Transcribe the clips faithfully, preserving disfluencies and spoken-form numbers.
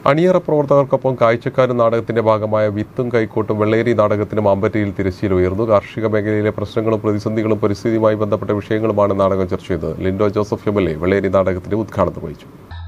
അണിയറ പ്രവർത്തകർക്കൊപ്പം കാഴ്ചക്കാരും നാടകത്തിന്റെ ഭാഗമായ വിത്തും കൈക്കോട്ടും വെള്ളേരി നാടകത്തിന് മാമ്പറ്റയിൽ തിരശ്ശീല ഉയർന്നു. കാർഷിക മേഖലയിലെ പ്രശ്നങ്ങളും പ്രതിസന്ധികളും പരിസ്ഥിതിയുമായി ബന്ധപ്പെട്ട വിഷയങ്ങളുമാണ് നാടകം ചർച്ച ചെയ്തത്. Lindo Joseph M L A Velleri നാടകത്തിന്റെ ഉദ്ഘാടനം വഹിച്ചു.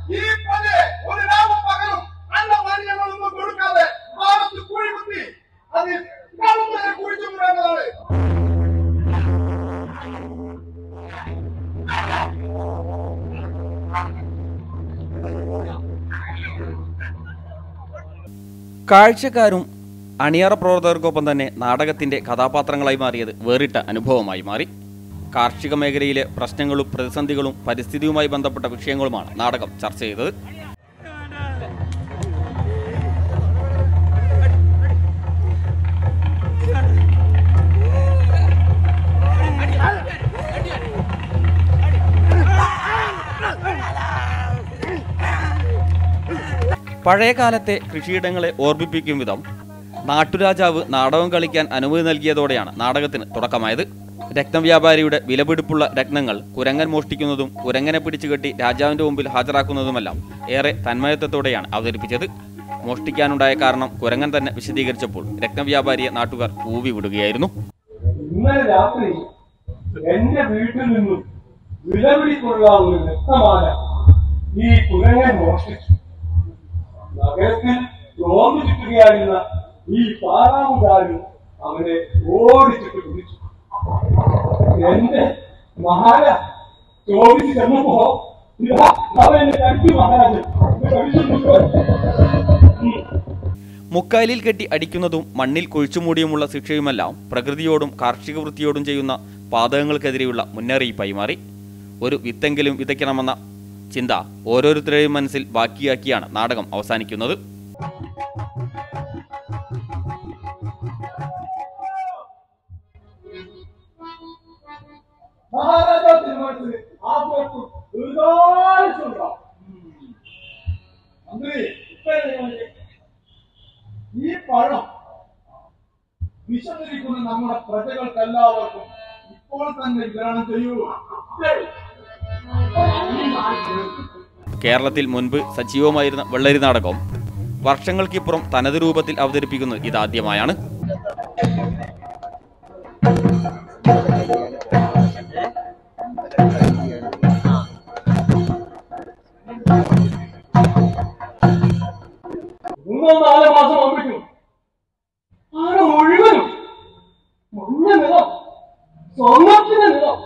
കാഴ്ചക്കാരും അണിയറ പ്രവർത്തകർക്കൊപ്പം തന്നെ നാടകത്തിന്റെ കഥാപാത്രങ്ങളായി മാറിയത് വേറിട്ട അനുഭവമായി മാറി. കാർഷിക മേഖലയിലെ പ്രശ്നങ്ങളും പ്രതിസന്ധികളും പരിസ്ഥിതിയുമായി ബന്ധപ്പെട്ട വിഷയങ്ങളുമാണ് നാടകം ചർച്ച ചെയ്തത്. പഴയകാലത്തെ കൃഷിയിടങ്ങളെ ഓർമ്മിപ്പിക്കും വിധം നാട്ടുരാജാവ് നാടകം കളിക്കാൻ അനുമതി നൽകിയതോടെയാണ് നാടകത്തിന് തുടക്കമായത്. രത്നവ്യാപാരിയുടെ വിലപിടിപ്പുള്ള രത്നങ്ങൾ കുരങ്ങൻ മോഷ്ടിക്കുന്നതും കുരങ്ങനെ പിടിച്ചുകെട്ടി രാജാവിന്റെ മുമ്പിൽ ഹാജരാക്കുന്നതുമെല്ലാം ഏറെ തന്മയത്വത്തോടെയാണ് അവതരിപ്പിച്ചത്. മോഷ്ടിക്കാനുണ്ടായ കാരണം കുരങ്ങൻ തന്നെ വിശദീകരിച്ചപ്പോൾ രത്നവ്യാപാരിയെ നാട്ടുകാർ ഊവി വിടുകയായിരുന്നു. ഇന്നലെ രാത്രി എന്റെ വീട്ടിൽ നിന്നും വിലപിടിപ്പുള്ള ഒരു രത്നമാല ഈ കുരങ്ങൻ മോഷ്ടിച്ചു. നഗരത്തിൽ റോഡ് ചുറ്റുകയായിരുന്ന ഈ പാറാമുകാരും അവനെ ഓടിച്ചിട്ട് പിടിച്ചു. എന്റെ മഹാര ചോദിച്ചു ചെന്നപ്പോ അവനെ കടിച്ചു. മഹാരാജൻ മുക്കാലിൽ കെട്ടി അടിക്കുന്നതും മണ്ണിൽ കുഴിച്ചുമൂടിയുമുള്ള ശിക്ഷയുമെല്ലാം പ്രകൃതിയോടും കാർഷിക വൃത്തിയോടും ചെയ്യുന്ന പാതകങ്ങൾക്കെതിരെയുള്ള മുന്നറിയിപ്പായി മാറി. ഒരു വിത്തെങ്കിലും വിതയ്ക്കണമെന്ന ചിന്ത ഓരോരുത്തരുടെയും മനസ്സിൽ ബാക്കിയാക്കിയാണ് നാടകം അവസാനിക്കുന്നത്. ഈ പഴം വിശന്നിരിക്കുന്ന നമ്മുടെ പ്രജകൾക്കെല്ലാവർക്കും ഇപ്പോൾ തന്നെ വിതരണം ചെയ്യൂ. കേരളത്തിൽ മുൻപ് സജീവമായിരുന്ന വെള്ളരി നാടകം വർഷങ്ങൾക്കിപ്പുറം തനത് രൂപത്തിൽ അവതരിപ്പിക്കുന്നത് ഇതാദ്യമായാണ്. മൂന്നോ നാലോ മാസം ആവുമ്പോഴേക്കും ആടെ മുഴുവനും മഞ്ഞ നിറം, സ്വർണ്ണത്തിന്റെ നിറം.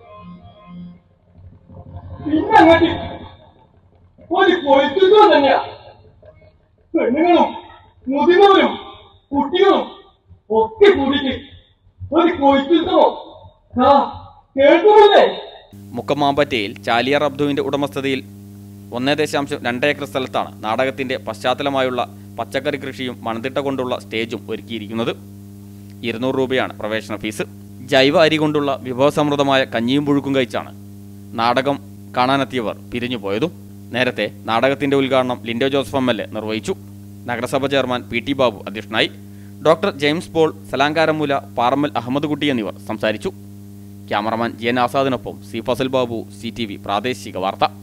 പിന്നെ അങ്ങോട്ട് ഒരു കൊയ്ത്തുകൾ തന്നെയാ. പെണ്ണുങ്ങളും മുതിർന്നവരും കുട്ടികളും ഒക്കെ കൂടിയിട്ട് ഒരു കൊയ്ത്തുമോ കേൾക്കുന്നില്ലേ? മുക്കമാമ്പറ്റയിൽ ചാലിയാർ അബ്ദുവിന്റെ ഉടമസ്ഥതയിൽ ഒന്നേ ദശാംശം രണ്ട് ഏക്കർ സ്ഥലത്താണ് നാടകത്തിന്റെ പശ്ചാത്തലമായുള്ള പച്ചക്കറി കൃഷിയും മൺതിട്ട കൊണ്ടുള്ള സ്റ്റേജും ഒരുക്കിയിരിക്കുന്നത്. ഇരുന്നൂറ് രൂപയാണ് പ്രവേശന ഫീസ്. ജൈവ അരി കൊണ്ടുള്ള വിഭവസമൃദ്ധമായ കഞ്ഞിയും പുഴുക്കും കഴിച്ചാണ് നാടകം കാണാനെത്തിയവർ പിരിഞ്ഞുപോയതും. നേരത്തെ നാടകത്തിന്റെ ഉദ്ഘാടനം Lindo Joseph M L A നിർവഹിച്ചു. നഗരസഭ ചെയർമാൻ പി ടി ബാബു അധ്യക്ഷനായി. ഡോക്ടർ ജെയിംസ് പോൾ, സലാങ്കാരമൂല, പാറമ്മൽ അഹമ്മദ് കുട്ടി എന്നിവർ സംസാരിച്ചു. ക്യാമറമാൻ ജി എൻ ആസാദിനൊപ്പം C Fasal Babu, C T V പ്രാദേശിക വാർത്ത.